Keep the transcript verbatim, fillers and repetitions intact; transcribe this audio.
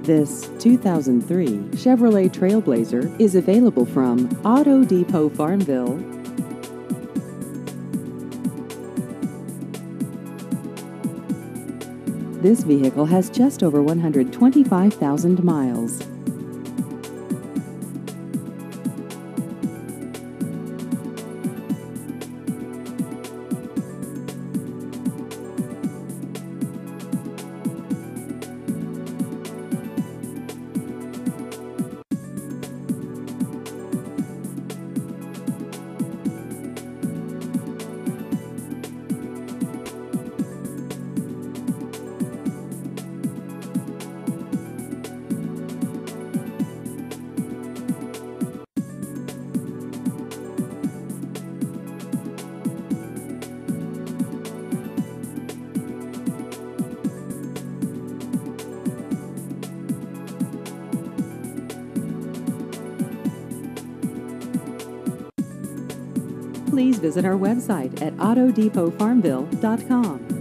This two thousand three Chevrolet Trailblazer is available from Auto Depot Farmville. This vehicle has just over one hundred twenty-five thousand miles. Please visit our website at auto depot farmville dot com.